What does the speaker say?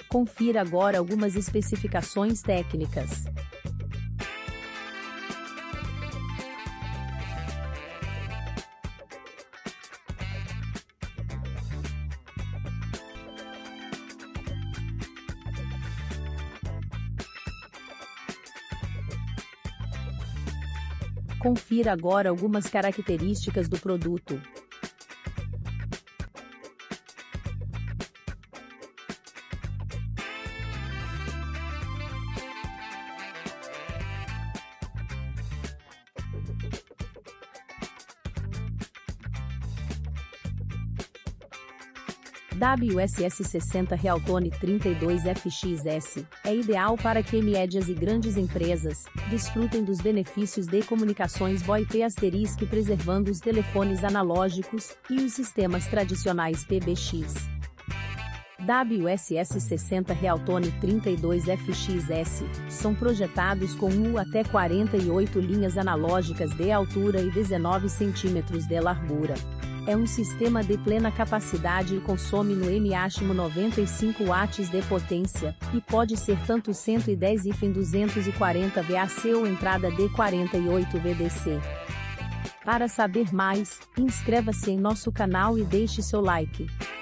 Confira agora algumas especificações técnicas. Confira agora algumas características do produto. WSS60 Realtone 32FXS é ideal para que médias e grandes empresas desfrutem dos benefícios de comunicações VoIP *, preservando os telefones analógicos e os sistemas tradicionais PBX. WSS60 Realtone 32FXS são projetados com até 48 linhas analógicas de altura e 19 cm de largura. É um sistema de plena capacidade e consome no máximo 95 watts de potência, e pode ser tanto 110 e 240 VAC ou entrada de 48 VDC. Para saber mais, inscreva-se em nosso canal e deixe seu like.